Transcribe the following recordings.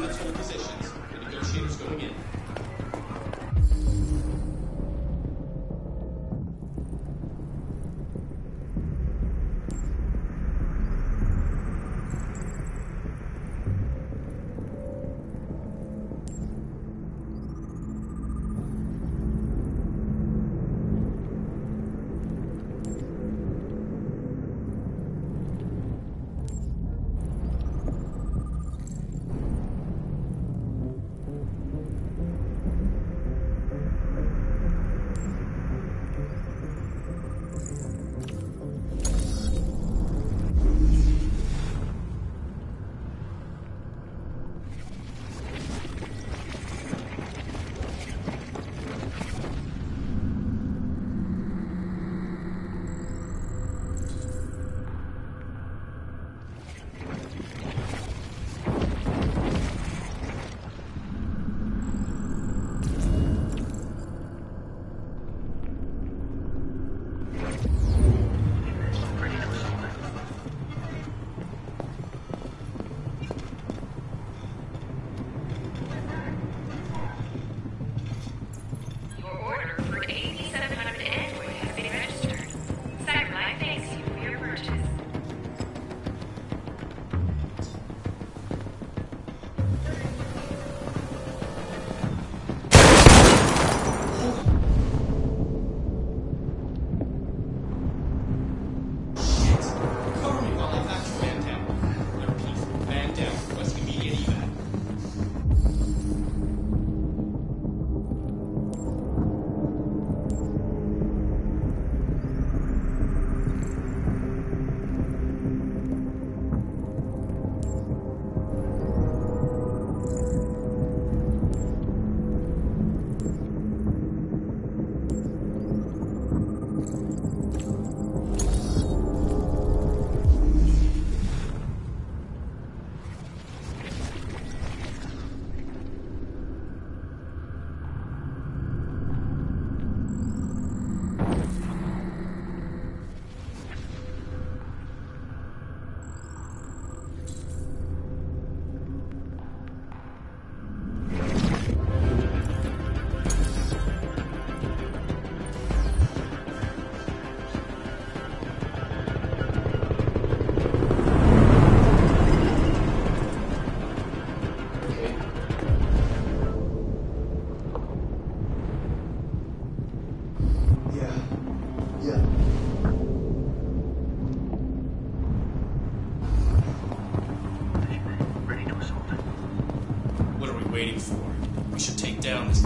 Let's hold positions. The negotiators going in. Waiting for. We should take down this.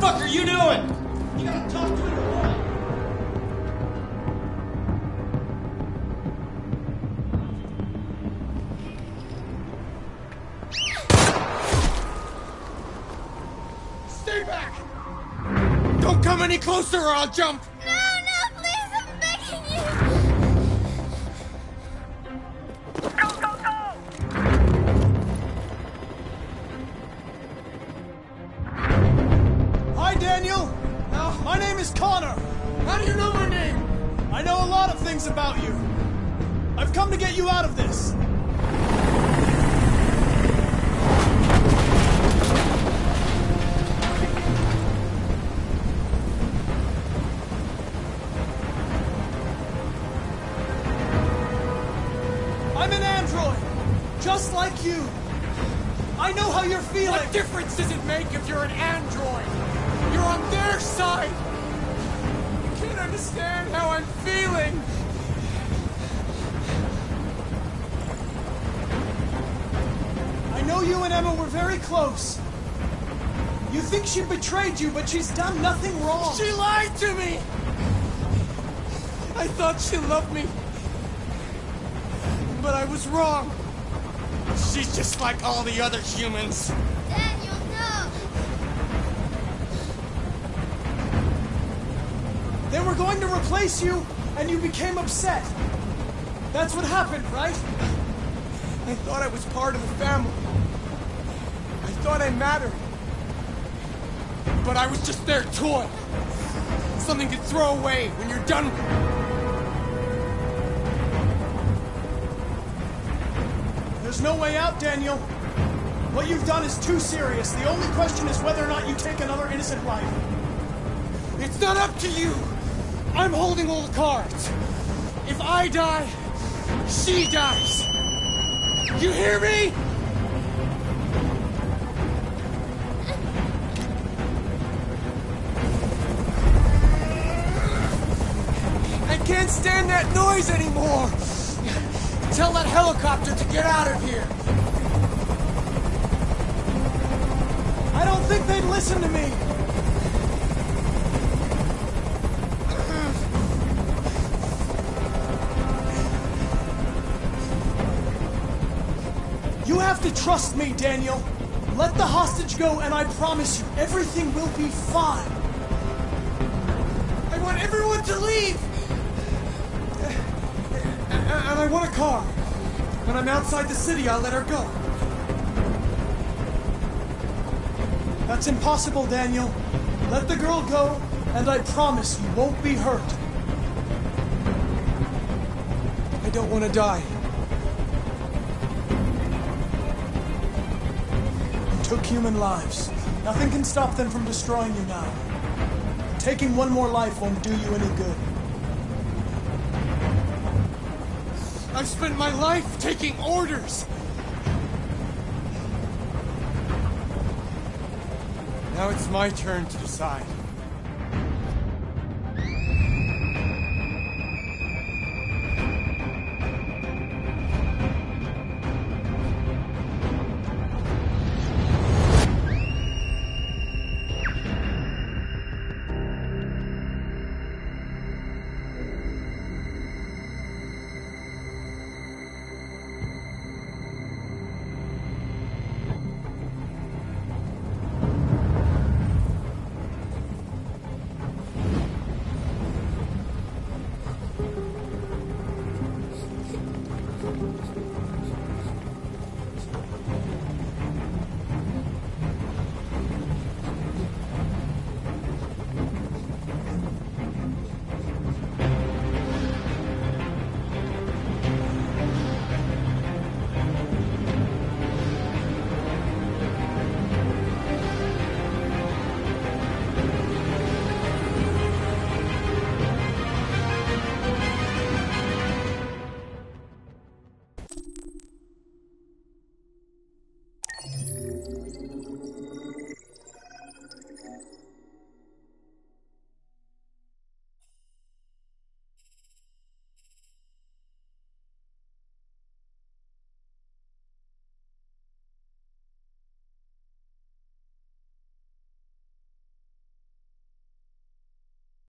fuck are you doing? You gotta talk to him or what? Stay back! Don't come any closer or I'll jump! No, please, I'm begging you! Go! Hi, Daniel! My name is Connor. How do you know my name? I know a lot of things about you. I've come to get you out of this. I'm an android, just like you. I know how you're feeling. What difference does it make if you're an android? You're on their side! You can't understand how I'm feeling! I know you and Emma were very close. You think she betrayed you, but she's done nothing wrong. She lied to me! I thought she loved me. But I was wrong. She's just like all the other humans. Daniel, no! They were going to replace you, and you became upset. That's what happened, right? I thought I was part of the family. I thought I mattered. But I was just their toy. Something to throw away when you're done with it. There's no way out, Daniel. What you've done is too serious. The only question is whether or not you take another innocent life. It's not up to you. I'm holding all the cards. If I die, she dies. You hear me? I can't stand that noise anymore. Tell that helicopter to get out of here. I don't think they'd listen to me. You have to trust me, Daniel. Let the hostage go, and I promise you, everything will be fine. I want everyone to leave. And I want a car. When I'm outside the city, I'll let her go. That's impossible, Daniel. Let the girl go, and I promise you won't be hurt. I don't want to die. You took human lives. Nothing can stop them from destroying you now. Taking one more life won't do you any good. I've spent my life taking orders. Now it's my turn to decide.